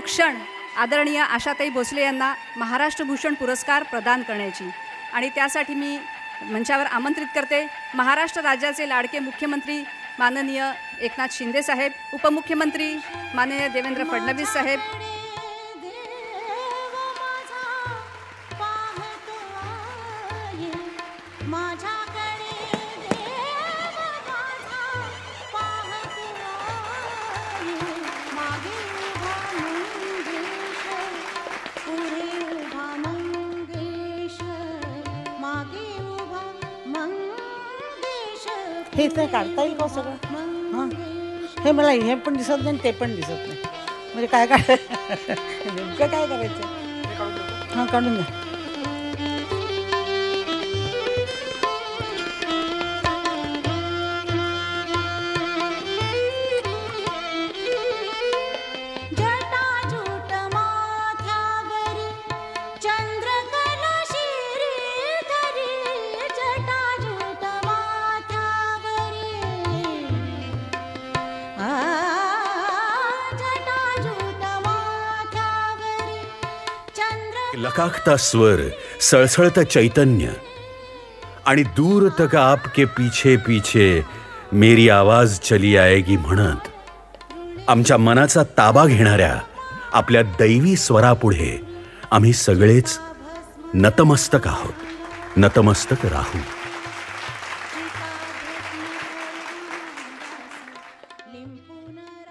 क्षण आदरणीय आशाताई भोसले यांना महाराष्ट्र भूषण पुरस्कार प्रदान करण्याची आणि त्यासाठी मी मंचावर आमंत्रित करते महाराष्ट्र राज्याचे लाडके मुख्यमंत्री माननीय एकनाथ शिंदे साहेब, उपमुख्यमंत्री माननीय देवेंद्र फडणवीस साहेब, हे तर काढता येईल का सगळं? हां, हे मला हे पण दिसत नाही ते पण दिसत नाही, म्हणजे काय काय नेमकं काय करायचं? हां, काढून द्या. लकाकता स्वर, सळसळतं चैतन्य आणि दूर तक आपके पीछे पीछे मेरी आवाज चली आएगी म्हणत आमच्या मनाचा ताबा घेणाऱ्या आपल्या दैवी स्वरापुढे आम्ही सगळेच नतमस्तक आहोत, नतमस्तक राहू. लिंपून